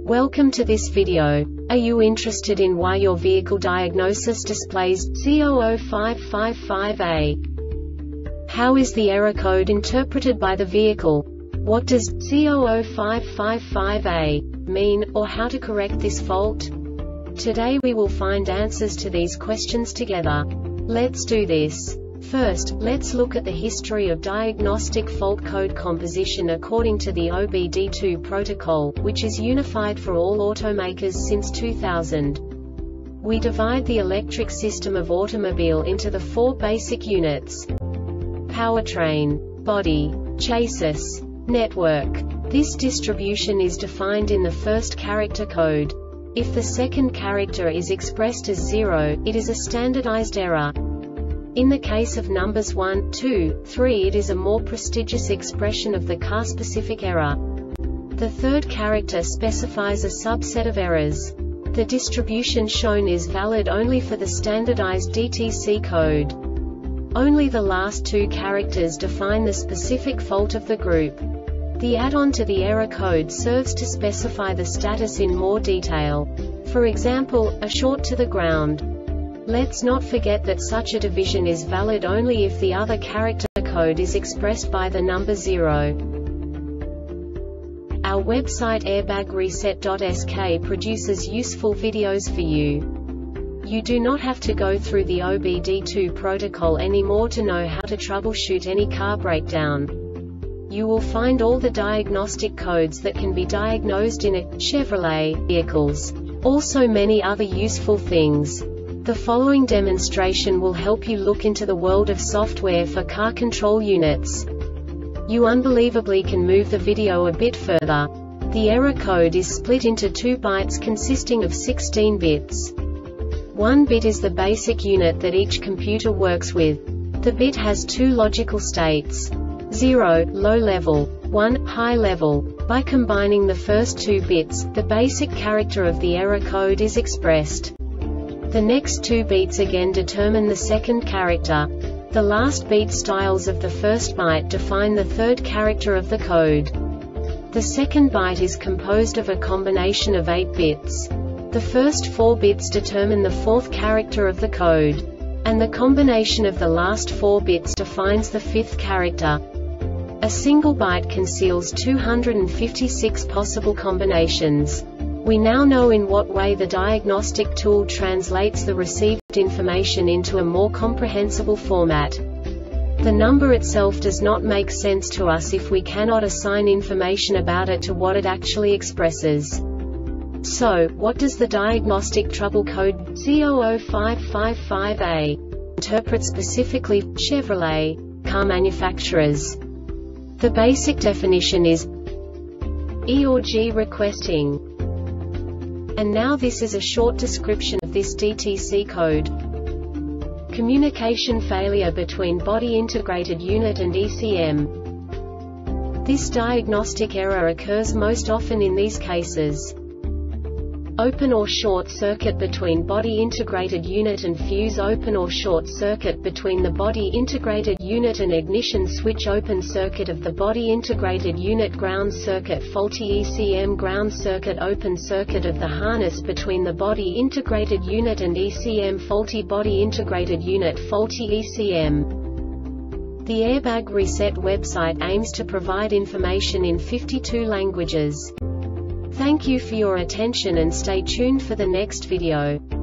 Welcome to this video. Are you interested in why your vehicle diagnosis displays C00555A? How is the error code interpreted by the vehicle? What does C00555A mean, or how to correct this fault? Today we will find answers to these questions together. Let's do this. First, let's look at the history of diagnostic fault code composition according to the OBD2 protocol, which is unified for all automakers since 2000. We divide the electric system of automobile into the four basic units: powertrain, body, chassis, network. This distribution is defined in the first character code. If the second character is expressed as 0, it is a standardized error. In the case of numbers 1, 2, 3, it is a more prestigious expression of the car-specific error. The third character specifies a subset of errors. The distribution shown is valid only for the standardized DTC code. Only the last two characters define the specific fault of the group. The add-on to the error code serves to specify the status in more detail. For example, a short to the ground. Let's not forget that such a division is valid only if the other character code is expressed by the number 0. Our website airbagreset.sk produces useful videos for you. You do not have to go through the OBD2 protocol anymore to know how to troubleshoot any car breakdown. You will find all the diagnostic codes that can be diagnosed in a Chevrolet vehicles. Also many other useful things. The following demonstration will help you look into the world of software for car control units. You unbelievably can move the video a bit further. The error code is split into 2 bytes consisting of 16 bits. 1 bit is the basic unit that each computer works with. The bit has 2 logical states: 0, low level, 1, high level. By combining the first 2 bits, the basic character of the error code is expressed. The next 2 beats again determine the second character. The last beat styles of the first byte define the third character of the code. The second byte is composed of a combination of 8 bits. The first 4 bits determine the fourth character of the code. And the combination of the last 4 bits defines the fifth character. A single byte conceals 256 possible combinations. We now know in what way the diagnostic tool translates the received information into a more comprehensible format. The number itself does not make sense to us if we cannot assign information about it to what it actually expresses. So, what does the diagnostic trouble code C00555A interpret specifically for Chevrolet car manufacturers? The basic definition is E or G requesting. And now this is a short description of this DTC code. Communication failure between body integrated unit and ECM. This diagnostic error occurs most often in these cases: open or short circuit between body integrated unit and fuse, open or short circuit between the body integrated unit and ignition switch, open circuit of the body integrated unit, ground circuit, faulty ECM, ground circuit, open circuit of the harness between the body integrated unit and ECM, faulty body integrated unit, faulty ECM. The Airbag Reset website aims to provide information in 52 languages. Thank you for your attention and stay tuned for the next video.